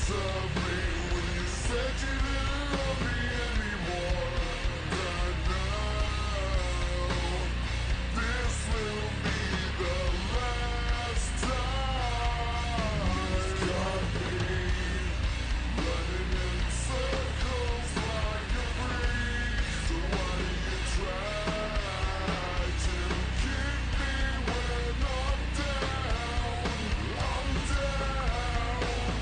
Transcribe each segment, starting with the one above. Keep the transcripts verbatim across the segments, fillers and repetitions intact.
best of me when you said you didn't love me anymore. But now this will be the last time. It's got me running in circles like a freak. So why do you try to keep me when I'm down? I'm down.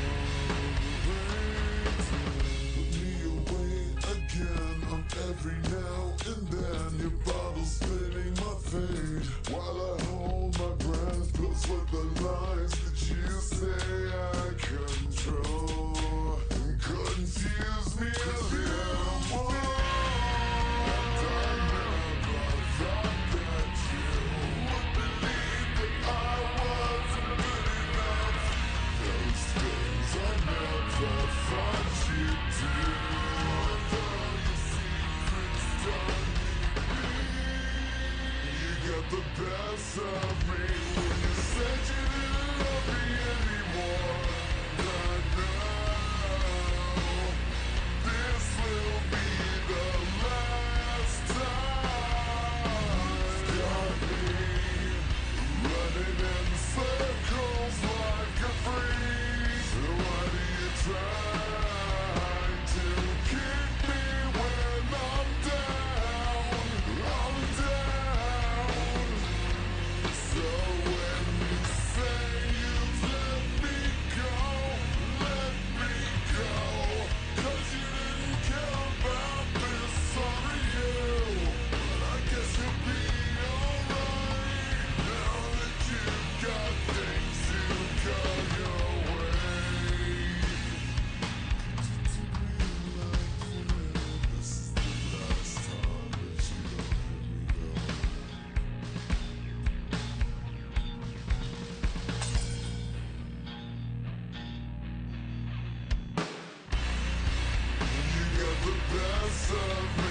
Put me away again on every now and then. Your bottle spitting my fate while I hold my breath. Close with the lies that you say I control. Confuse me a little more. And I never thought that you would believe that I wasn't good enough. Those things I never thought you'd do. Although your secrets don't need me. You got the best of me when you said you didn't love me anymore. But now this will be the last time. It's got me running in circles like a freak. So why do you try to keep me when I'm down? I'm down. So when you say you've let me go, let me go. 'Cause you didn't care about this, sorry you. But I guess you'll be alright now that you've got things to go your way. To me like this is the last time that you don't let me go. You got the best of me